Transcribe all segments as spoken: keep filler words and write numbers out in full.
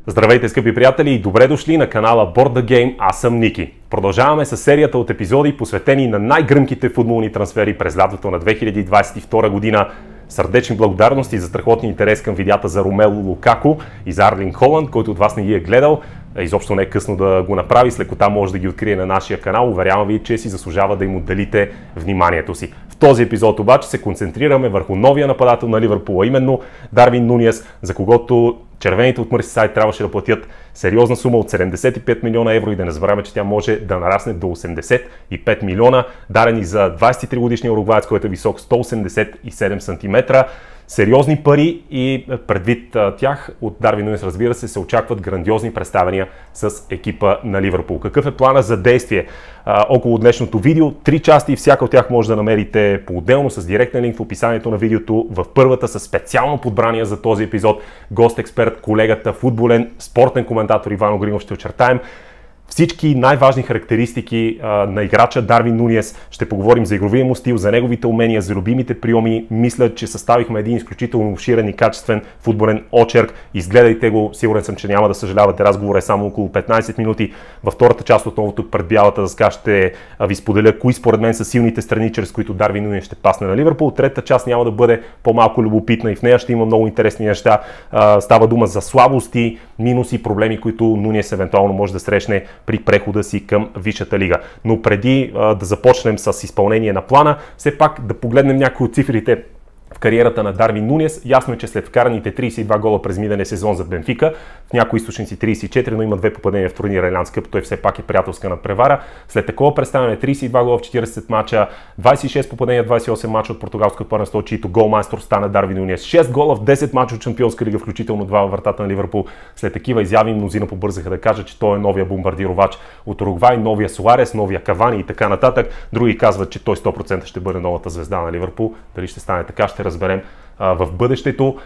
Здравейте, скъпи приятели, и добре дошли на канала Board the Game. Аз съм Ники. Продължаваме с серията от епизоди, посветени на най-гръмките футболни трансфери през лятото на две хиляди двадесет и втора година. Сърдечни благодарности за страхотния интерес към видеята за Ромело Лукако и за Арлинг Холанд, който от вас не ги е гледал. Изобщо не е късно да го направи, с лекота може да ги открие на нашия канал. Уверявам ви, че си заслужава да им отделите вниманието си. В този епизод обаче се концентрираме върху новия нападател на Ливърпул, а именно Дарвин Нуниес, за когото червените от Мърсисайд трябваше да платят сериозна сума от седемдесет и пет милиона евро и да не забравяме, че тя може да нарасне до осемдесет и пет милиона, дарени за двадесет и три годишния уругваец, който е висок сто осемдесет и седем сантиметра. Сериозни пари и предвид тях от Дарвин Нуниес, разбира се, се очакват грандиозни представяния с екипа на Ливърпул. Какъв е плана за действие а, около днешното видео? Три части и всяка от тях може да намерите по-отделно с директен линк в описанието на видеото. В първата с специално подбрание за този епизод гост-експерт, колегата, футболен, спортен коментатор Иван Огринов ще очертаем всички най-важни характеристики а, на играча Дарвин Нуниес. Ще поговорим за игровия му стил, за неговите умения, за любимите приеми. Мисля, че съставихме един изключително обширен и качествен футболен очерк. Изгледайте го, сигурен съм, че няма да съжалявате. Разговорът е само около петнадесет минути. Във втората част отново тук пред бялата дъска ще ви споделя кои според мен са силните страни, чрез които Дарвин Нуниес ще пасне на Ливърпул. Третата част няма да бъде по-малко любопитна и в нея ще има много интересни неща. А, става дума за слабости, минуси, проблеми, които Нуниес евентуално може да срещне при прехода си към Висшата лига. Но преди а, да започнем с изпълнение на плана, все пак да погледнем някои от цифрите в кариерата на Дарвин Нуниес. Ясно е, че след вкараните тридесет и два гола през миналия сезон за Бенфика, в някои източници тридесет и четири, но има две попадения в турнира Еландс къп, той все пак е приятелска надпревара. След такова представяне тридесет и два гола в четиридесет мача, двадесет и шест попадения в двадесет и осем мача от португалското първенство, чието голмайстор стана Дарвин Нуниес. шест гола в десет мача от Шампионска лига, включително два във вратата на Ливърпул. След такива изяви мнозина побързаха да кажат, че той е новия бомбардировач от Уругвай, новия Суарес, новия Кавани и така нататък. Други казват, че той сто процента ще бъде новата звезда на Ливърпул. Дали ще стане така, ще разберем в бъдещето,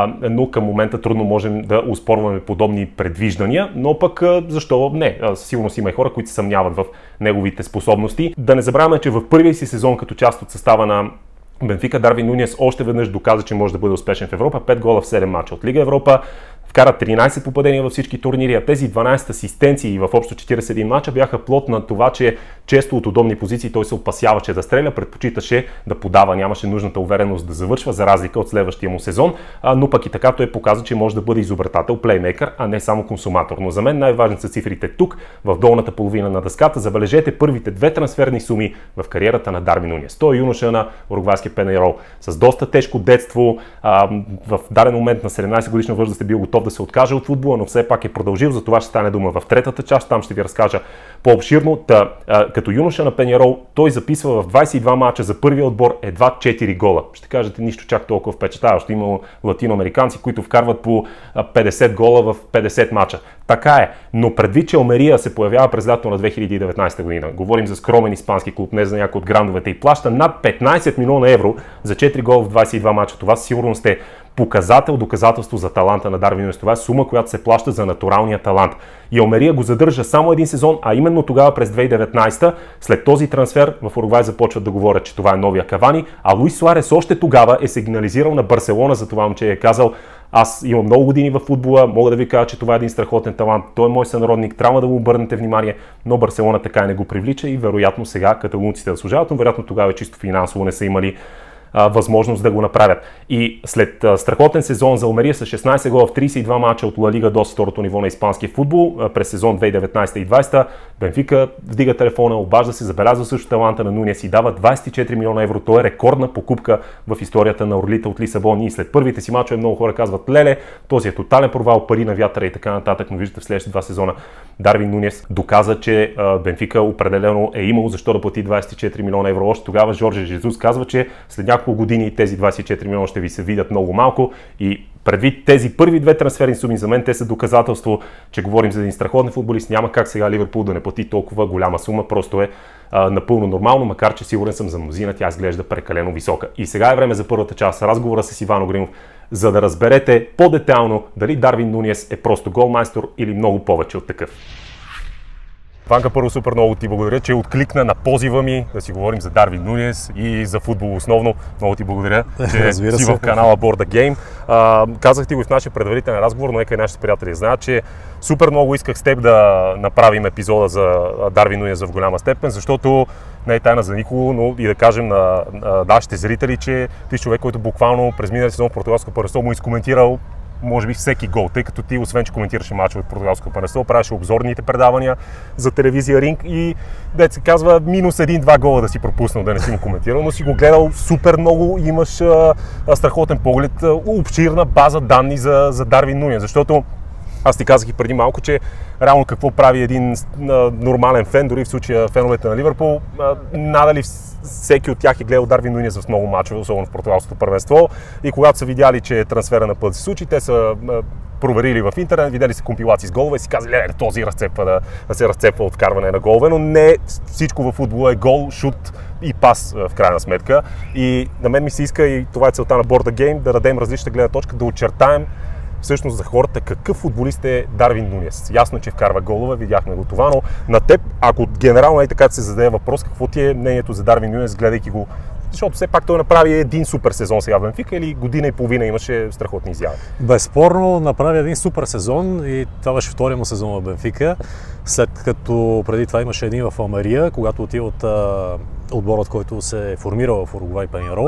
но към момента трудно можем да успорваме подобни предвиждания, но пък защо не? Сигурно си има и хора, които се съмняват в неговите способности. Да не забравяме, че в първия си сезон като част от състава на Бенфика, Дарвин Нуниес още веднъж доказа, че може да бъде успешен в Европа. пет гола в седем мача от Лига Европа, вкара тринадесет попадения във всички турнири, а тези дванадесет асистенции в общо четиридесет и един мача бяха плод на това, че често от удобни позиции той се опасяваше да стреля, предпочиташе да подава, нямаше нужната увереност да завършва, за разлика от следващия му сезон, но пък и така той показа, че може да бъде изобретател, плеймейкър, а не само консуматор. Но за мен най-важни са цифрите тук, в долната половина на дъската. Забележете първите две трансферни суми в кариерата на Дарвин Нуниес. Той е юноша на уругвайския Пенейрол с доста тежко детство, в даден момент на седемнадесет годишна възраст е бил готов да се откаже от футбола, но все пак е продължил. За това ще стане дума в третата част, там ще ви разкажа по-обширно. Та, а, като юноша на Пенейрол той записва в двадесет и два мача за първия отбор едва четири гола. Ще кажете, нищо чак толкова впечатляващо. Има латиноамериканци, които вкарват по петдесет гола в петдесет мача. Така е, но предвид, че Алмерия се появява през лято на две хиляди и деветнадесета година, говорим за скромен испански клуб, не за някой от грандовете, и плаща над петнадесет милиона евро за четири гола в двадесет и два мача. Това сигурно сте показател, доказателство за таланта на Дарвин Нуниес. Това е сума, която се плаща за натуралния талант. И Алмерия го задържа само един сезон, а именно тогава през две хиляди и деветнадесета, след този трансфер в Уругвай започват да говорят, че това е новия Кавани, а Луис Суарес още тогава е сигнализирал на Барселона за това момче, е казал: аз имам много години в футбола, мога да ви кажа, че това е един страхотен талант, той е мой сънародник, трябва да му обърнете внимание, но Барселона така и не го привлича и вероятно сега каталунците да служават, но вероятно тогава чисто финансово не са имали възможност да го направят. И след а, страхотен сезон за Алмерия с шестнадесет гола в тридесет и два мача от Ла Лига до второто ниво на испанския футбол, а, през сезон две хиляди и деветнадесета и двадесета, Бенфика вдига телефона, обажда се, забелязва също таланта на Нуниес и дава двадесет и четири милиона евро. Това е рекордна покупка в историята на орлите от Лисабон. И след първите си мачове много хора казват: леле, този е тотален провал, пари на вятъра и така нататък, но виждате в следващите два сезона Дарвин Нуниес доказа, че а, Бенфика определено е имало защо да плати двадесет и четири милиона евро. Още тогава Жорже Жезус казва, че след няколко години тези двадесет и четири милиона ще ви се видят много малко и предвид тези първи две трансферни суми, за мен те са доказателство, че говорим за един страхотен футболист. Няма как сега Ливърпул да не плати толкова голяма сума, просто е а, напълно нормално, макар че сигурен съм за мнозина тя изглежда прекалено висока. И сега е време за първата част, разговора с Иван Огринов, за да разберете по-детайлно дали Дарвин Нуниес е просто голмайстор или много повече от такъв. Ванка, първо супер много ти благодаря, че откликна на позива ми да си говорим за Дарвин Нунес и за футбол основно. Много ти благодаря, че си в канала Board Game. А, казах ти го в нашия предварителен разговор, но нека и нашите приятели знаят, че супер много исках с теб да направим епизода за Дарвин Нунес в голяма степен, защото не е тайна за никого, но и да кажем на, на нашите зрители, че ти си човек, който буквално през миналия сезон в португалско първенство му изкоментирал може би всеки гол, тъй като ти, освен че коментираше мачове от португалско първенство, правеше обзорните предавания за телевизия Ринг и, дет се казва, минус един-два гола да си пропуснал, да не си му коментирал, но си го гледал супер много и имаш а, а, страхотен поглед, а, обширна база данни за, за Дарвин Нунес, защото аз ти казах и преди малко, че реално какво прави един а, нормален фен, дори в случая феновете на Ливърпул, а, надали всеки от тях е гледал Дарвин Нунес в много мачове, особено в португалското първенство. И когато са видяли, че трансфера на път се случи, те са а, проверили в интернет, видели са компилации с голове и си казали, е, този разцепва да, да се разцепва от вкарване на голове, но не всичко във футбола е гол, шут и пас в крайна сметка. И на мен ми се иска, и това е целта на Board Game, да дадем различна гледна точка, да очертаем всъщност за хората какъв футболист е Дарвин Нунес. Ясно, че вкарва голове, видяхме го това, но на теб, ако генерално е така да се зададе въпрос, какво ти е мнението за Дарвин Нунес, гледайки го, защото все пак той направи един супер сезон сега в Бенфика или година и половина имаше страхотни изяви? Безспорно направи един супер сезон и това беше втория му сезон в Бенфика, след като преди това имаше един в Алмария, когато отива от отборът, който се е формирал в Уругвай Пеньярол.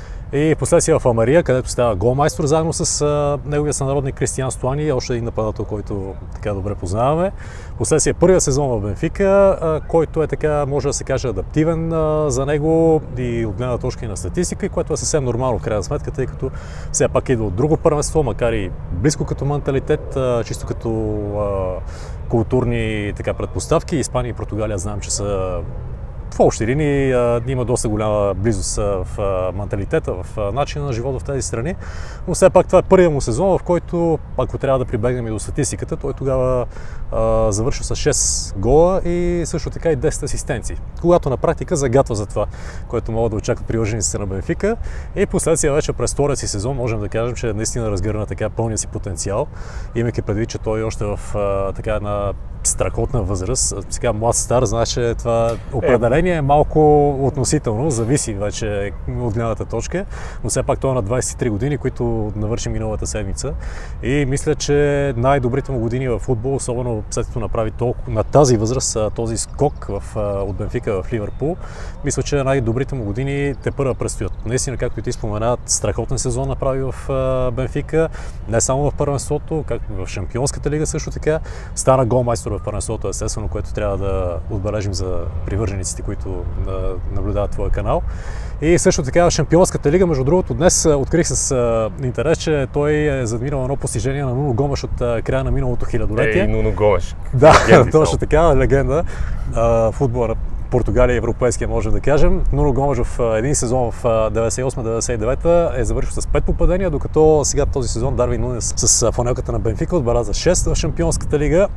И последствие в Алмария, където става голмайстор заедно с а, неговия сънародник Кристиан Стуани, още един нападател, който така добре познаваме. Последствие първия сезон в Бенфика, а, който е така, може да се каже, адаптивен а, за него и от гледна точка и на статистика, и което е съвсем нормално в крайна сметка, тъй като все пак идва от друго първенство, макар и близко като менталитет, а, чисто като а, културни така, предпоставки. Испания и Португалия знам, че са в общи линии има доста голяма близост в менталитета, в начина на живота в тези страни, но все пак това е първият му сезон, в който, ако трябва да прибегнем и до статистиката, той тогава а, завършва с шест гола и също така и десет асистенции, когато на практика загатва за това, което могат да очакват привържениците на Бенфика, и последствие вече през втория си сезон можем да кажем, че наистина разгърна така пълния си потенциал, имайки предвид, че той още в а, така една страхотна възраст. Сега млад стар, значи, че това определение е малко относително, зависи вече от гледната точка, но все пак той е на двадесет и три години, които навърши миналата седмица, и мисля, че най-добрите му години в футбол, особено след като направи толкова на тази възраст този скок в, от Бенфика в Ливърпул, мисля, че най-добрите му години те първа предстоят. Наистина, както и ти спомена, страхотен сезон направи в Бенфика, не само в първенството, както в Шампионската лига също така, стана голмайстор в първенството, естествено, което трябва да отбележим за привържениците, които наблюдават твоя канал. И също така в Шампионската лига, между другото, днес открих с интерес, че той е задминал едно постижение на Нуно Гомеш от края на миналото хилядолетие. Ей, Нуно Гомеш. Да, точно така, легенда. Футбола на Португалия и европейския, можем да кажем. Нуно Гомеш в един сезон в деветдесет и осма деветдесет и девета е завършил с пет попадения, докато сега този сезон Дарвин Нунес с фланелката на Бенфика отбеляза шест в Шампионската лига.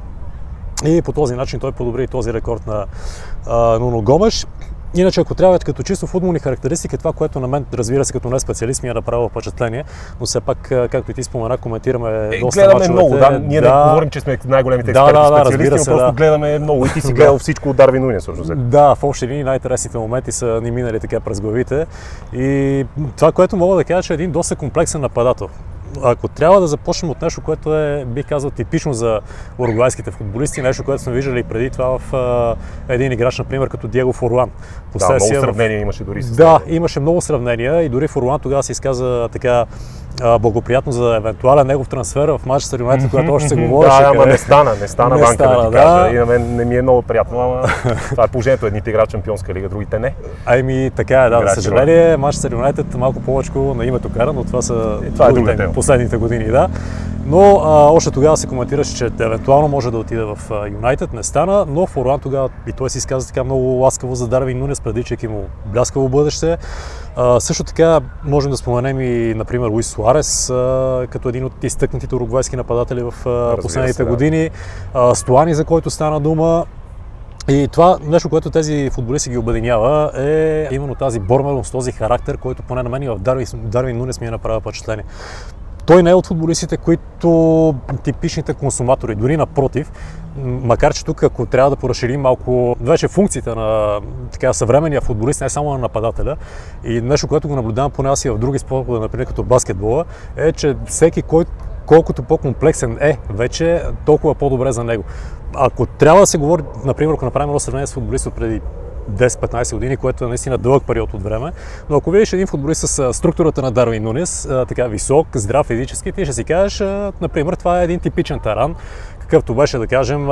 И по този начин той подобри този рекорд на а, Нуно Гомеш. Иначе, ако трябва като чисто футболни характеристики, това, което на мен, разбира се, като не специалист, ми е направило впечатление, но все пак, както и ти спомена, коментираме е, доста гледаме мачовете. много, да. Ние да, не говорим, че сме най-големите експерти, да, да, специалисти, но просто да. гледаме много. И ти си гледал всичко от Дарвин Нунес. Да, в общи линии най-интересните моменти са ни минали така през главите. И това, което мога да кажа, че е един доста комплексен нападател. Ако трябва да започнем от нещо, което е, бих казал, типично за уругвайските футболисти, нещо, което сме виждали преди това в а, един играч, например, като Диего Форлан. Да, много сравнения в... имаше дори с Да, имаше много сравнения и дори Форлан тогава се изказа така а, благоприятно за евентуален негов трансфер в Манчестър Юнайтед, когато още се говореше. Да, ама не стана, не стана не Ванка, стана, да ти кажа. Да. И на мен не ми е много приятно, ама това е положението. Едните играят Шампионска лига, другите не. Ами така е, да, за съжаление, Манчестър Юнайтед малко повече на името кара, но това са и това другите, е последните години, да. Но а, още тогава се коментираше, че евентуално може да отиде в Юнайтед, не стана, но Форлан тогава и той се изказа така много ласкаво за Дарвин Нунес, предвичайки му бляскаво бъдеще. А, също така можем да споменем и, например, Луис Суарес, а, като един от изтъкнатите уругвайски нападатели в а, последните се, да. години. А, Стуани, за който стана дума. И това нещо, което тези футболисти ги обединява, е именно тази борбеност, този характер, който поне на мен и в Дарвин, Дарвин Нунес ми е направил впечатление. той не е от футболистите, които типичните консуматори, дори напротив, макар че тук, ако трябва да поразширим малко вече функциите на така, съвременния футболист, не само на нападателя, и нещо, което го наблюдавам поне аз и в други спортове, например като баскетбола, е, че всеки, който колкото по-комплексен е вече, толкова по-добре за него. Ако трябва да се говори, например, ако направим едно сравнение с футболист от преди десет-петнайсет години, което е наистина дълъг период от време, но ако видиш един футболист с структурата на Дарвин Нунес, така висок, здрав физически, ти ще си кажеш, например, това е един типичен таран, какъвто беше, да кажем,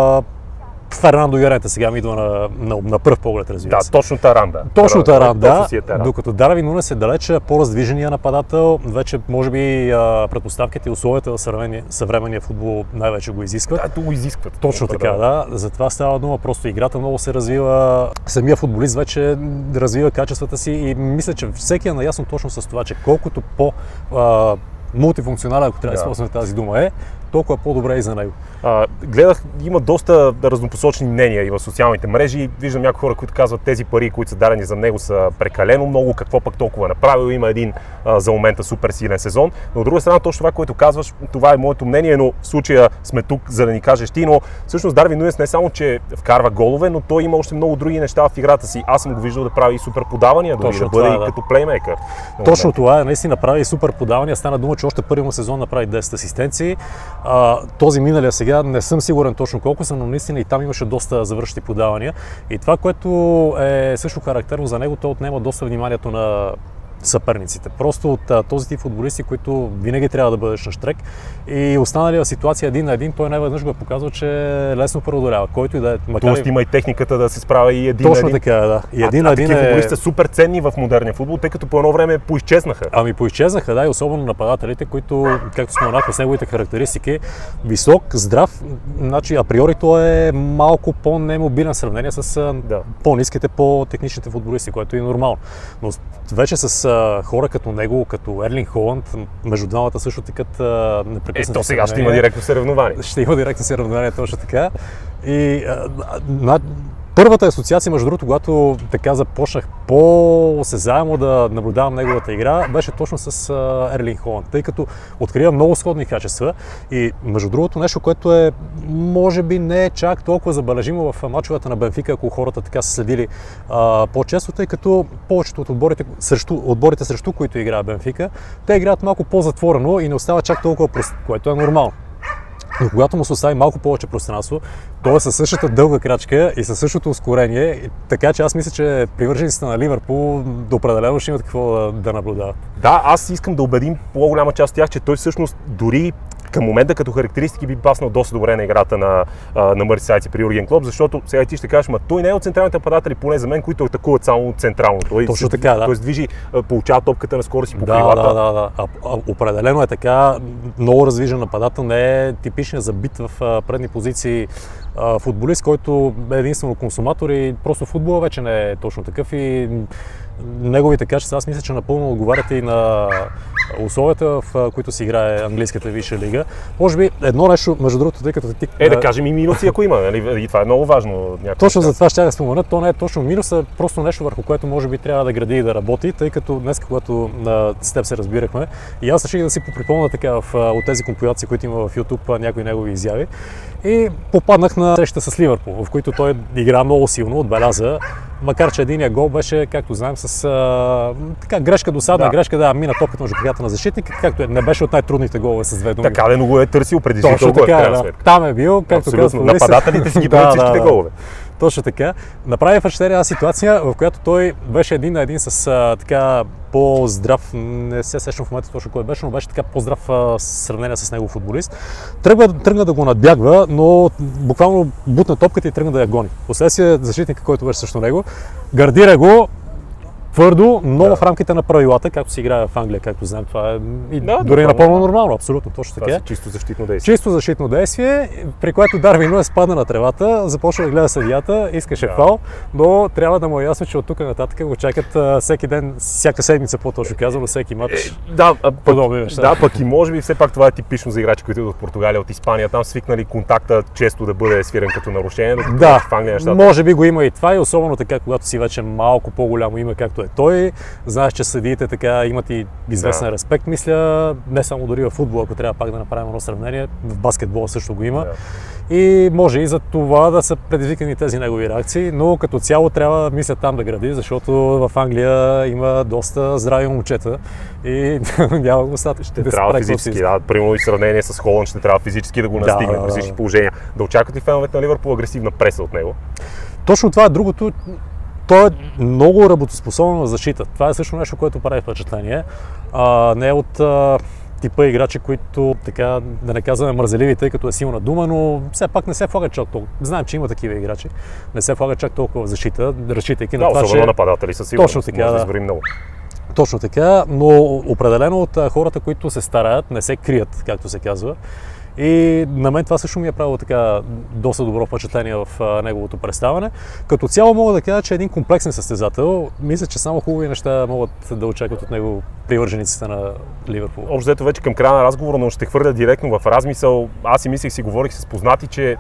Фернандо Йоренте сега ми идва на, на, на пръв поглед, разбира да, се. точно таран, да. Точно таран, да. Точно е таран. Докато Дарвин Нунес е далеч по-раздвижения нападател, вече може би предпоставките и условията в съвременния, съвременния футбол най-вече го изискват. Да, то го изискват. Точно така, да. Затова става дума, просто играта много се развива, самия футболист вече развива качествата си и мисля, че всеки е наясно точно с това, че колкото по а, мултифункционален, ако трябва да използваме тази дума, е, толкова по-добре и за него. А, гледах, има доста разнопосочни мнения и в социалните мрежи. Виждам някои хора, които казват, тези пари, които са дадени за него, са прекалено много, какво пък толкова направил. Има един а, за момента супер силен сезон. Но от друга страна, точно това, което казваш, това е моето мнение, но в случая сме тук, за да ни кажеш ти, но всъщност Дарвин Нунес не само, че вкарва голове, но той има още много други неща в играта си. Аз съм го виждал да прави и супер подавания, дори да бъде това, и като плеймейкър. Точно това е, наистина прави и супер подавания. Стана дума, че още първият му сезон направи десет асистенции. А, този миналия сега не съм сигурен точно колко са, но наистина и там имаше доста завършити подавания. И това, което е също характерно за него, то отнема доста вниманието на съперниците. Просто от този тип футболисти, които винаги трябва да бъдеш на щрек и останалия ситуация един на един, той неведнъж го е показал, че лесно преодолява. Който и да е. Тоест има и техниката да се справя и един Точно на един. Точно така, да. И един а, на един а такива е... футболисти са супер ценни в модерния футбол, тъй като по едно време поизчезнаха. Ами поизчезнаха, да, и особено нападателите, които, както споменахме с неговите характеристики, висок, здрав, значи априори той е малко по-немобилен в сравнение с да. по-ниските, по-техничните футболисти, което е нормално. Но вече с хора като него, като Ерлинг Холанд, между двамата също текат непрекъснато. Ето сега ще има директно съревнование. Ще има директно съревнование, точно така. И а, на, първата асоциация, между другото, когато така започнах по-осезаемо да наблюдавам неговата игра, беше точно с а, Ерлинг Холанд, тъй като открива много сходни качества и между другото нещо, което е може би не е чак толкова забележимо в мачовете на Бенфика, ако хората така са следили а, по-често, тъй като повечето от отборите срещу, отборите срещу които играе Бенфика, те играят малко по-затворено и не остава чак толкова прост, което е нормално. Но когато му се остави малко повече пространство, то е със същата дълга крачка и със същото ускорение, така че аз мисля, че привържениците на Ливърпул до определено ще имат какво да, да наблюдават. Да, аз искам да убедим по-голяма част от тях, че той всъщност дори към момента като характеристики би паснал доста добре на играта на, на Мърсисайдци при Юрген Клоп, защото сега ти ще кажеш, ма той не е от централните нападатели, поне за мен, които атакуват само централно. Той Точно се, така, да. Той движи, получава топката на скорост и по да, крилата. Да, да, да. А, а, определено е така, много раздвижен нападател, не е типичният забит в предни позиции а, футболист, който е единствено консуматор и просто футбола вече не е точно такъв и неговите качества, аз мисля, че напълно отговарят и на условията, в които си играе английската висша лига. Може би едно нещо, между другото, тъй като ти... Е, да кажем и минуси, ако има, нали? И това е много важно. Точно за това ще да спомена. То не е точно минус, а просто нещо, върху което може би трябва да гради и да работи, тъй като днес, когато а, с теб се разбирахме, и аз реших да си поприпомня така в, от тези компилации, които има в YouTube, някои негови изяви. И попаднах на среща с Ливърпул, в които той игра много силно, отбеляза, макар че единия гол беше, както знаем, с а, така, грешка, досадна да. грешка, да, мина топката между краката на защитника, както е, не беше от най-трудните голове с две думи. Така, но го е търсил преди Точно така, е, да. Там е бил, както казвам. Нападателите си ги правят всичките да, голове. Точно така. Направи впечатление една ситуация, в която той беше един на един с а, така по-здрав, не се сещам в момента точно кой беше, но беше така по-здрав в сравнение с него футболист. Тръгва, тръгна да го надбягва, но буквално бутна топката и тръгна да я гони. Последствие защитника, който беше срещу него, гардира го твърдо, но да. в рамките на правилата, както се играе в Англия, както знаем, това е и да, дори напълно нормално, абсолютно точно така. Това е чисто защитно действие. Чисто защитно действие, при което Дарвин Нунес спадна на тревата, започна да гледа съдията, искаше да. фал, но трябва да му е ясно, че от тук нататък го чакат а, всеки ден, всяка седмица, по-точно казано, всеки матч. Е, да, подобни неща. Да, пък и може би все пак това е типично за играчи, които идват от Португалия, от Испания, там свикнали контакта често да бъде свирен като нарушение, да, в Англия нещата. Може би го има и това, и особено така, когато си вече малко по-голямо име, както какъвто е той. Знаеш, че съдиите така имат и известен да. респект, мисля, не само дори в футбол, ако трябва пак да направим едно сравнение, в баскетбола също го има. Да. И може и за това да са предизвикани тези негови реакции, но като цяло трябва, мисля, там да гради, защото в Англия има доста здрави момчета и няма го стати. Ще да трябва физически, да, примерно и в сравнение с Холанд ще трябва физически да го настигне да, в всички да, положения. Да очакват ли феновете на Ливърпул агресивна преса от него? Точно това е другото. Той е много работоспособен в защита. Това е също нещо, което прави впечатление. А, не е от а, типа играчи, които, така, да не казваме мързеливи, тъй като е силна дума, но все пак не се влагат чак толкова. Знаем, че има такива играчи. Не се влагат чак толкова в защита, разчитайки да, на това, особено че... нападатели със сигурност. Точно така, може да да. изборим много. Точно така, но определено от хората, които се стараят, не се крият, както се казва. И на мен това също ми е правило така доста добро впечатление в а, неговото представяне. Като цяло мога да кажа, че е един комплексен състезател. Мисля, че само хубави неща могат да очакват от него привържениците на Ливърпул. Общо взето вече към края на разговора, но ще хвърля директно в размисъл. Аз си мислех, си говорих с познати, че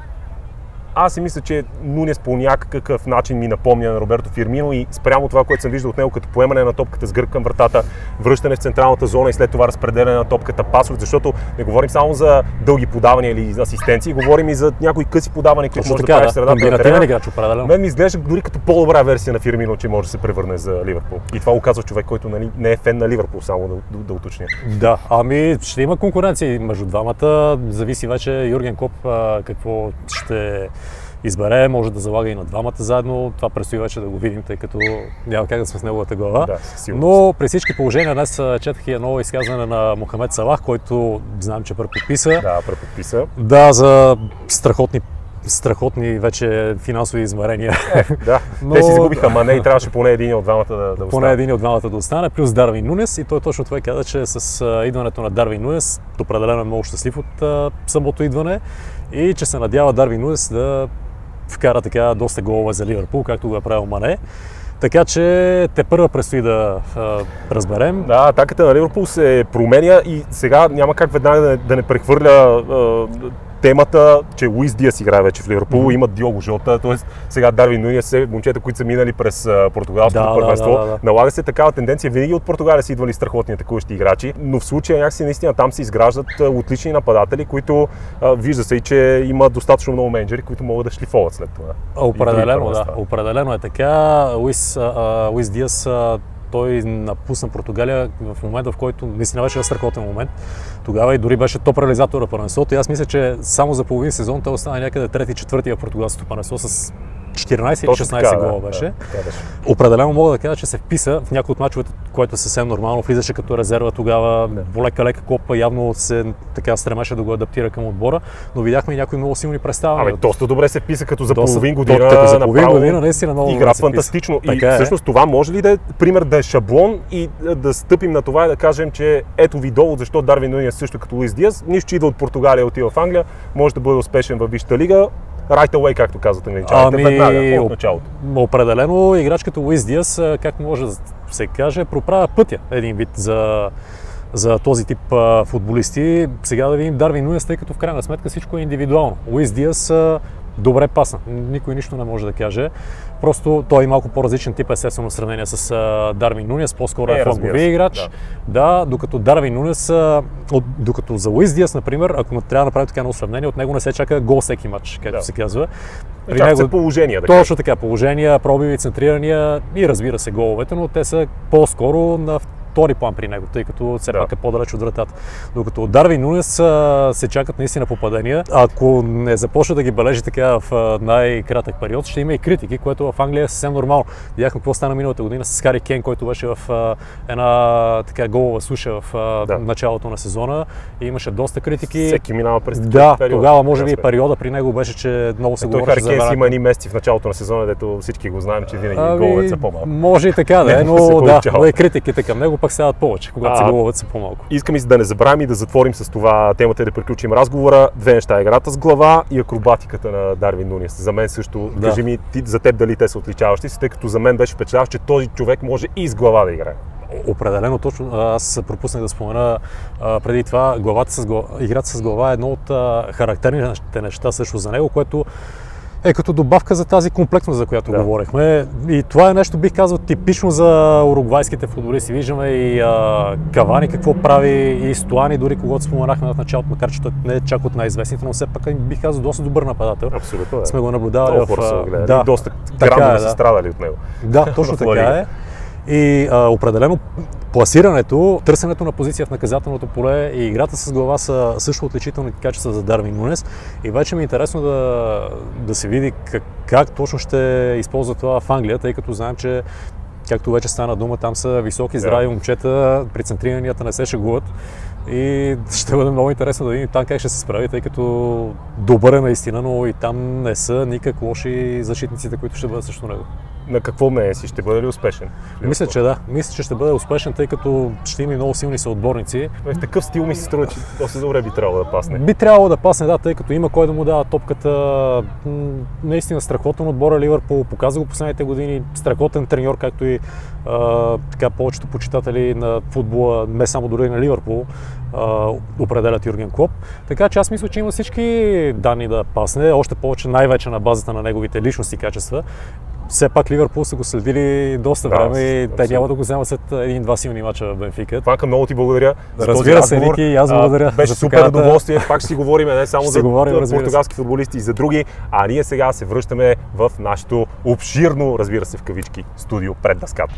аз си мисля, че Нунес по някакъв начин ми напомня на Роберто Фирмино и спрямо това, което съм виждал от него като поемане на топката с гръб към вратата, връщане в централната зона и след това разпределяне на топката пасове, защото не говорим само за дълги подавания или асистенции, говорим и за някои къси подавания, които може да прави в средата на терена. Играч, определено. Мен ми изглежда дори като по-добра версия на Фирмино, че може да се превърне за Ливърпул. И това го казва човек, който нали, не е фен на Ливърпул, само да, да, да уточня. Да, ами ще има конкуренция между двамата, зависи вече Юрген Клоп какво ще избере, може да залага и на двамата заедно. Това предстои вече да го видим, тъй като няма как да сме с неговата глава. Да, но при всички положения днес четах и едно изказване на Мохамед Салах, който знам, че преподписа. Да, преподписа. Да, за страхотни страхотни вече финансови измерения. Е, да, но... те си изгубиха Мане и трябваше поне един от двамата да, да остане. Поне един от двамата да остане, плюс Дарвин Нунес и той точно това каза, че с идването на Дарвин Нунес определено е много щастлив от а, самото идване и че се надява Дарвин Нунес да вкара така доста голове за Ливърпул, както го е правил Мане. Така че те първа предстои да а, разберем. Да, атаката на Ливърпул се променя и сега няма как веднага да, да не прехвърля а, темата, че Луис Диас играе вече в Ливърпул, mm-hmm. имат Диого Жота, т.е. сега Дарвин Нунес е момчета, които са минали през португалското да, първенство. Да, да, да. Налага се такава тенденция, винаги от Португалия са идвали страхотни атакуващи играчи, но в случая някакси наистина там се изграждат отлични нападатели, които а, вижда се и, че има достатъчно много менеджери, които могат да шлифоват след това. Определено, да. Определено е така. Луис, а, Луис Диас а, той напусна Португалия в момента, в който наистина беше страхотен момент. Тогава и дори беше топ реализатор на първенството. И аз мисля, че само за половин сезон той остана някъде трети-четвъртия в португалското първенство с четиринайсет или шестнайсет така, гола да, беше. Да, беше. Определено мога да кажа, че се вписа в някои от мачовете, което е съвсем нормално. Влизаше като резерва тогава, лека-лека Клоп явно се така стремеше да го адаптира към отбора, но видяхме и някои много силни представяния. Абе, доста добре се вписа като за доста, половин година. Като за половин година наистина много игра фантастично. И е. всъщност това може ли да е пример да е шаблон и да стъпим на това и да кажем, че ето ви довод защо Дарвин Нунес също като Луис Диас, нищо че идва от Португалия, отива в Англия, може да бъде успешен във Висшата лига. Right away, както казват англичаните, ами, веднага, от началото. Определено играч като Луис Диас, как може да се каже, проправя пътя един вид за, за този тип а, футболисти. Сега да видим Дарвин Нунес, тъй като в крайна сметка всичко е индивидуално. Луис Диас а, добре пасна, никой нищо не може да каже. Просто той е малко по-различен тип, естествено, в сравнение с а, Дарвин Нунес, по-скоро е, е флангови играч. Да. да, докато Дарвин Нунес, а, от, докато за Луис Диас, например, ако трябва да направим така едно сравнение, от него не се чака гол всеки матч, както да. се казва. При него положения, да точно така, положения, пробиви, центрирания и разбира се головете, но те са по-скоро на втори план при него, тъй като все пак да. е по-далеч от вратата. Докато от Дарвин Нунес а, се чакат наистина попадания. Ако не започне да ги бележи така в най-кратък период, ще има и критики, което в Англия е съвсем нормално. Видяхме какво стана миналата година с Хари Кейн, който беше в а, една така голова суша в а, да. началото на сезона и имаше доста критики. Всеки минава през да, период. Тогава може би периода при него беше, че много се говореше за Хари Кейн си има едни месеци в началото на сезона, дето всички го знаем, че винаги ами, головете са по-малко. Може и така да е, но да, но и критиките към него пък стават повече, когато се головете са по-малко. Искам и да не забравим и да затворим с това темата и да приключим разговора. Две неща: играта с глава и акробатиката на Дарвин Нунес. За мен също, да. кажи ми ти, за теб дали те са отличаващи си, тъй като за мен беше впечатляващ, че този човек може и с глава да играе. Определено, точно. Аз пропуснах да спомена а, преди това, главата с глава, играта с глава е едно от а, характерните неща също за него, което Е, като добавка за тази комплектност, за която да. говорихме. И това е нещо, бих казал, типично за уругвайските футболисти. Виждаме и а, Кавани какво прави, и Стоани, дори когато споменахме в началото, макар че той не е чак от най-известните, но все пак бих казал доста добър нападател. Абсолютно. Сме го наблюдавали в... Да, доста грандове са страдали от него. Да, точно така е. И а, определено пласирането, търсенето на позиция в наказателното поле и играта с глава са също отличителни качества за Дарвин Нунес. И вече ми е интересно да, да се види как, как точно ще използва това в Англия, тъй като знаем, че както вече стана дума, там са високи, здрави yeah. момчета, при центриранията не се шегуват. И ще бъде много интересно да видим там как ще се справи, тъй като добър е наистина, но и там не са никак лоши защитниците, които ще бъдат срещу него. На какво мнение си? Ще бъде ли успешен? Мисля, че да. Мисля, че ще бъде успешен, тъй като ще има и много силни съотборници. В такъв стил ми се струва, че доста добре би трябвало да пасне. Би трябвало да пасне, да, тъй като има кой да му дава топката. Наистина страхотен отбор Ливърпул, показва го последните години. Страхотен треньор, както и а, така, повечето почитатели на футбола, не само дори на Ливърпул, а, определят Юрген Клоп. Така че аз мисля, че има всички данни да пасне, още повече най-вече на базата на неговите личности качества. Все пак Ливърпул са го следили доста да, време и те няма да го вземат след един-два силни мача в Бенфика. Фанка, много ти благодаря за този Разбира се, разговор. Ники, аз благодаря. Беше супер удоволствие. Пак ще си говорим не само за говорим, португалски футболисти и за други, а ние сега се връщаме в нашето обширно, разбира се в кавички, студио пред дъската.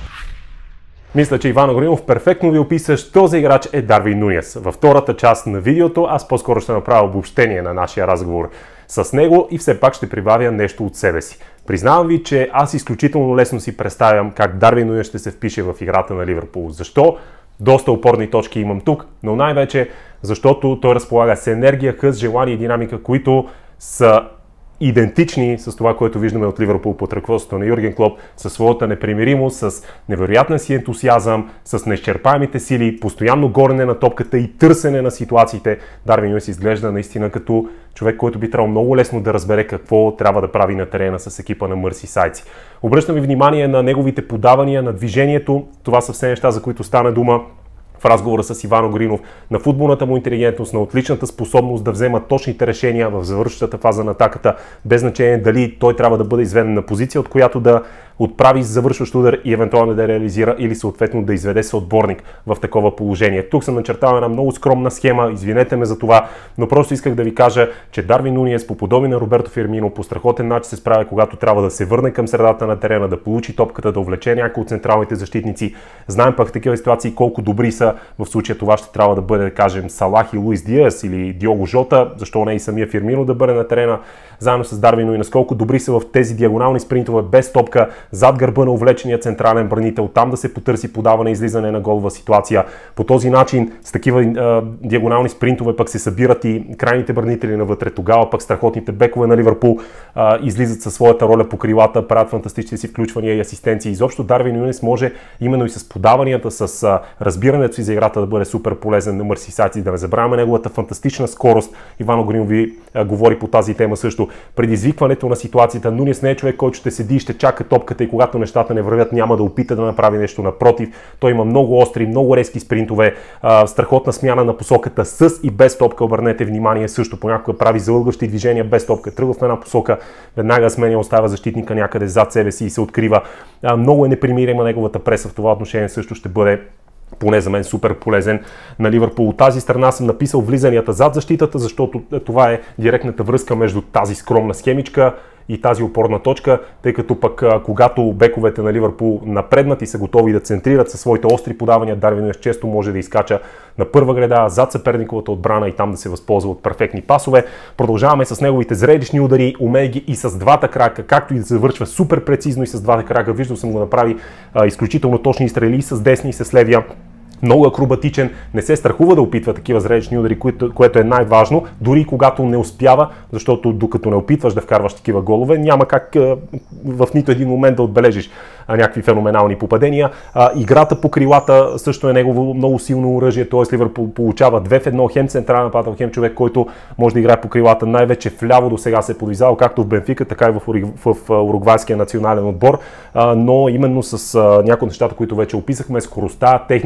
Мисля, че Иван Огринов перфектно ви описа, този играч е Дарвин Нунес. Във втората част на видеото аз по-скоро ще направя обобщение на нашия разговор с него и все пак ще прибавя нещо от себе си. Признавам ви, че аз изключително лесно си представям как Дарвин Нунес ще се впише в играта на Ливърпул. Защо? Доста опорни точки имам тук, но най-вече защото той разполага с енергия, хъс, желание и динамика, които са идентични с това, което виждаме от Ливърпул под ръководството на Юрген Клоп, със своята непримиримост, с невероятен си ентусиазъм, с неизчерпаемите сили, постоянно горене на топката и търсене на ситуациите. Дарвин Нунес изглежда наистина като човек, който би трябвало много лесно да разбере какво трябва да прави на терена с екипа на Мърсисайдци. Обръщам ви внимание на неговите подавания, на движението. Това са все неща, за които стана дума в разговора с Иван Огринов, на футболната му интелигентност, на отличната способност да взема точните решения в завършващата фаза на атаката, без значение дали той трябва да бъде изведен на позиция, от която да отправи завършващ удар и евентуално да реализира или съответно да изведе съотборник в такова положение. Тук съм начертал една много скромна схема, извинете ме за това, но просто исках да ви кажа, че Дарвин Нунес по подобие на Роберто Фирмино по страхотен начин се справя, когато трябва да се върне към средата на терена, да получи топката, да увлече някой от централните защитници. Знаем пък в такива ситуации колко добри са. В случая това ще трябва да бъде, да кажем, Салах и Луис Диас или Диого Жота, защо не и самия Фирмино да бъде на терена, заедно с Дарвин Нунес, колко добри са в тези диагонални спринтове без топка, зад гърба на увлечения централен бранител, там да се потърси подаване и излизане на голова ситуация. По този начин с такива а, диагонални спринтове пък се събират и крайните бранители навътре. Тогава пък страхотните бекове на Ливърпул а, излизат със своята роля по крилата, правят фантастични си включвания и асистенции. Изобщо Дарвин Нунес може именно и с подаванията, с а, разбирането си за играта да бъде супер полезен на Мърсисайдци. Да не забравяме неговата фантастична скорост. Иван Огринов ви а, говори по тази тема също. Предизвикването на ситуацията. Нунес не е човек, който ще седи и ще чака топката и когато нещата не вървят, няма да опита да направи нещо. Напротив, той има много остри, много резки спринтове, а, страхотна смяна на посоката с и без топка. Обърнете внимание също. Понякога прави залъгващи движения без топка. Тръгва в една посока, веднага сменя, оставя защитника някъде зад себе си и се открива. А, много е непримирима неговата преса в това отношение също ще бъде, поне за мен, супер полезен на Ливърпул. От тази страна съм написал влизанията зад защитата, защото това е директната връзка между тази скромна схемичка и тази опорна точка, тъй като пък когато бековете на Ливърпул напреднат и са готови да центрират със своите остри подавания, Дарвин Нунес често може да изкача на първа греда зад съперниковата отбрана и там да се възползва от перфектни пасове. Продължаваме с неговите зрелищни удари, умее ги и с двата крака, както и да завършва супер прецизно и с двата крака. Виждал съм го направи а, изключително точни стрели и с десни и с левия. Много акробатичен, не се страхува да опитва такива зрелищни удари, което, което е най-важно, дори когато не успява, защото докато не опитваш да вкарваш такива голове, няма как а, в нито един момент да отбележиш а, някакви феноменални попадения. А, играта по крилата също е негово много силно оръжие, т.е. Ливърпул получава две в едно, хем централен нападател, хем човек, който може да играе по крилата, най-вече вляво до сега се е подвизал, както в Бенфика, така и в, в, в уругвайския национален отбор, а, но именно с а, някои от нещата, които вече описахме, скоростта, техниката,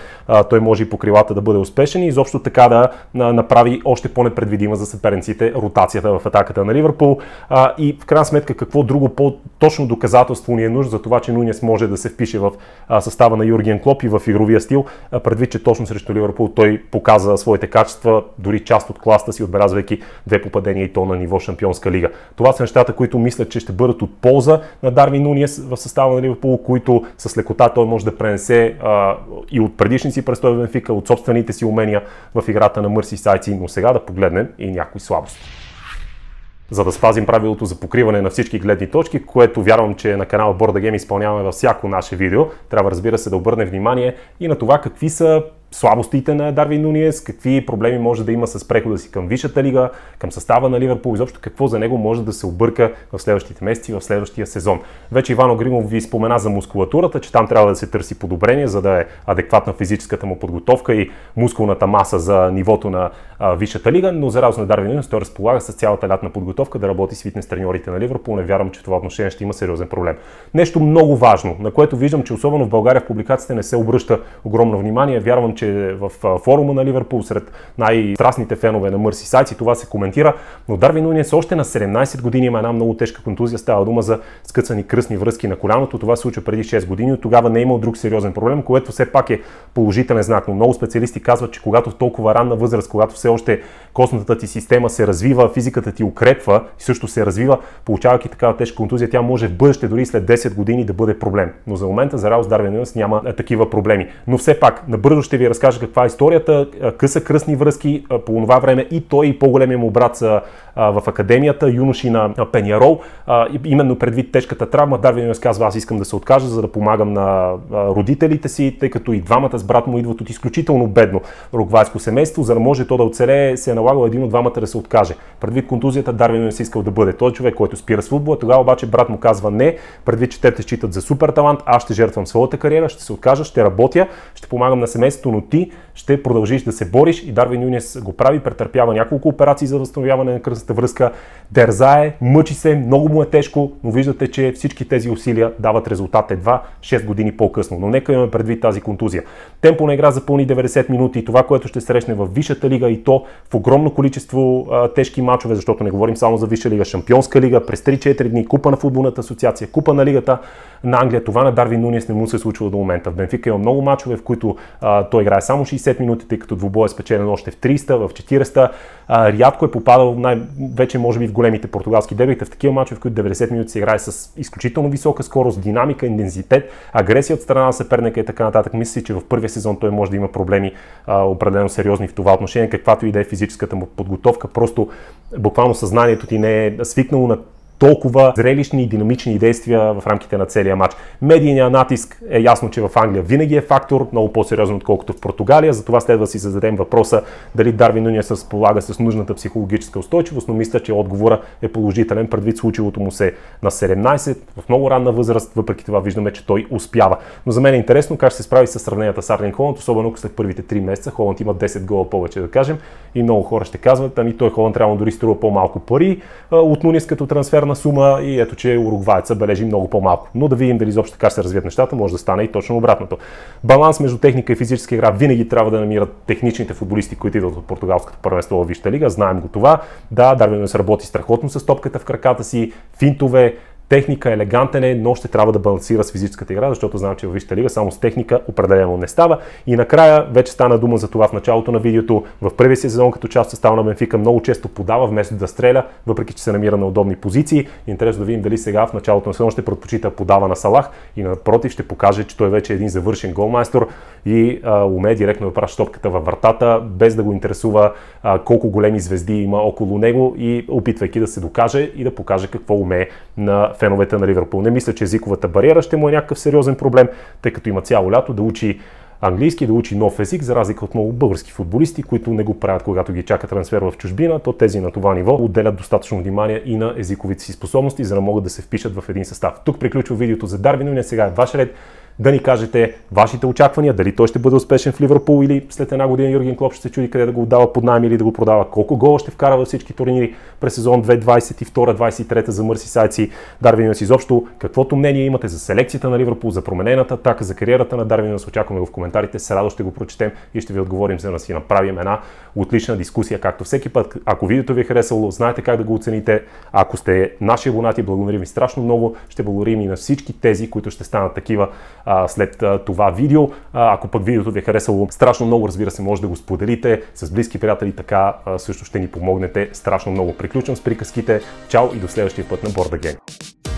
а, той може и по крилата да бъде успешен и изобщо така да а, направи още по-непредвидима за съперниците ротацията в атаката на Ливърпул. А, и в крайна сметка какво друго по-точно доказателство ни е нужно за това, че Нунес може да се впише в а, състава на Юрген Клоп и в игровия стил, а, предвид, че точно срещу Ливърпул той показа своите качества, дори част от класта си, отбелязвайки две попадения и то на ниво Шампионска лига. Това са нещата, които мислят, че ще бъдат от полза на Дарвин Нунес в състава на Ливърпул, които с лекота той може да пренесе а, и от предишни си престой в Бенфика, от собствените си умения в играта на мърсисайци, но сега да погледнем и някои слабости. За да спазим правилото за покриване на всички гледни точки, което вярвам, че на канала Board Game изпълняваме във всяко наше видео, трябва, разбира се, да обърнем внимание и на това какви са слабостите на Дарвин Нунес, какви проблеми може да има с прехода си към Висшата лига, към състава на Ливърпул, изобщо какво за него може да се обърка в следващите месеци, в следващия сезон. Вече Ивано Гримов ви спомена за мускулатурата, че там трябва да се търси подобрение, за да е адекватна физическата му подготовка и мускулната маса за нивото на а, Висшата лига, но за радост на Дарвин Нунес той разполага с цялата лятна подготовка да работи с фитнес треньорите на Ливърпул. Не вярвам, че в това отношение ще има сериозен проблем. Нещо много важно, на което виждам, че особено в България в публикациите не се обръща огромно внимание. Вярвам, че в форума на Ливърпул сред най-страстните фенове на мърсисайци това се коментира, но Дарвин Нунес още на седемнайсет години има една много тежка контузия. Става дума за скъсани кръстни връзки на коляното. Това се случва преди шест години. От тогава не е имал друг сериозен проблем, което все пак е положителен знак. Но много специалисти казват, че когато в толкова ранна възраст, когато все още костната ти система се развива, физиката ти укрепва и също се развива, получавайки такава тежка контузия, тя може в бъдеще, дори след десет години, да бъде проблем. Но за момента, за радост, Дарвин Нунес няма такива проблеми. Но все пак, набързо ще ви разкажа каква е историята. Къса кръстни връзки по това време и той и по-големия му брат са в академията, юноши на Пенярол. Именно предвид тежката травма, Дарвин Нунес казва: аз искам да се откажа, за да помагам на родителите си, тъй като и двамата с брат му идват от изключително бедно уругвайско семейство, за да може то да оцелее, се е налагал един от двамата да се откаже. Предвид контузията, Дарвин Нунес искал да бъде той човек, който спира с футбола. Тогава обаче брат му казва не, предвид, че те те считат за супер талант, аз ще жертвам своята кариера, ще се откажа, ще работя, ще помагам на семейството, но ти ще продължиш да се бориш. И Дарвин Нунес го прави, претърпява няколко операции за възстановяване на кръстната връзка, дерзае, мъчи се, много му е тежко, но виждате, че всички тези усилия дават резултат едва шест години по-късно. Но нека имаме предвид тази контузия. Темпо на игра запълни деветдесет минути и това, което ще срещне в Висшата лига, и то в огромно количество а, тежки мачове, защото не говорим само за Висша лига, Шампионска лига, през три-четири дни, Купа на футболната асоциация, Купа на лигата на Англия. Това на Дарвин Нунес не му се е случило до момента. В Бенфика има много мачове, в които а, той играе само шейсет минути, тъй като двубой е спечелен още в трийсета, в четирийсета. А, рядко е попадал най-вече може би в големите португалски дербита, в такива мачове, в които деветдесет минути се играе с изключително висока скорост, динамика, интензитет, агресия от страна на съперника и така нататък. Мисля си, че в първия сезон той може да има проблеми а, определено сериозни в това отношение, каквато и да е физическата му подготовка. Просто буквално съзнанието ти не е свикнало на толкова зрелищни и динамични действия в рамките на целия матч. Медийният натиск е ясно, че в Англия винаги е фактор, много по-сериозно отколкото в Португалия, затова следва да си зададем въпроса дали Дарвин Нунес разполага с нужната психологическа устойчивост, но мисля, че отговора е положителен предвид случилото му се на седемнайсет, в много ранна възраст, въпреки това виждаме, че той успява. Но за мен е интересно как ще се справи с сравненията с Арлинг Холанд, особено ако след първите три месеца Холанд има десет гола повече, да кажем, и много хора ще казват: ами той Холанд трябва дори струва по-малко пари от Нунес като трансферна сума и ето, че уругвайеца бележи много по-малко. Но да видим дали изобщо така се развият нещата, може да стане и точно обратното. Баланс между техника и физическа игра винаги трябва да намират техничните футболисти, които идват от португалското първенство във Висшата лига. Знаем го това. Да, Дарвин Нунес работи страхотно с топката в краката си, финтове, техника, елегантен е, но ще трябва да балансира с физическата игра, защото знам, че във Висшата лига само с техника определено не става. И накрая вече стана дума за това в началото на видеото. В първия си сезон като част в състава на Бенфика много често подава вместо да стреля, въпреки че се намира на удобни позиции. Интересно да видим дали сега в началото на сезон ще предпочита подава на Салах и напротив ще покаже, че той вече е един завършен голмайстор и а, умее директно да праща топката във вратата, без да го интересува а, колко големи звезди има около него, и опитвайки да се докаже и да покаже какво умее на феновете на Ливърпул. Не мисля, че езиковата бариера ще му е някакъв сериозен проблем, тъй като има цяло лято да учи английски, да учи нов език, за разлика от много български футболисти, които не го правят, когато ги чака трансфер в чужбина, то тези на това ниво отделят достатъчно внимание и на езиковите си способности, за да могат да се впишат в един състав. Тук приключва видеото за Дарвин Нунес, сега е ваш ред. да ни кажете вашите очаквания, дали той ще бъде успешен в Ливърпул или след една година Юрген Клоп ще се чуди къде да го отдава под найем или да го продава, колко гола ще вкара във всички турнири през сезон две хиляди двадесет и втора двадесет и трета за мърсисайдци. Дарвин Нюнес изобщо, каквото мнение имате за селекцията на Ливърпул, за променената атака, за кариерата на Дарвин Нюнес, очакваме го в коментарите, с радост ще го прочетем и ще ви отговорим, за да си направим една отлична дискусия, както всеки път. Ако видеото ви е харесало, знаете как да го оцените. Ако сте наши абонати, благодарим ви страшно много. Ще благодарим и на всички тези, които ще станат такива а, след а, това видео. А, ако пък видеото ви е харесало страшно много, разбира се, може да го споделите с близки приятели, така а, също ще ни помогнете страшно много. Приключвам с приказките. Чао и до следващия път на Board The Game.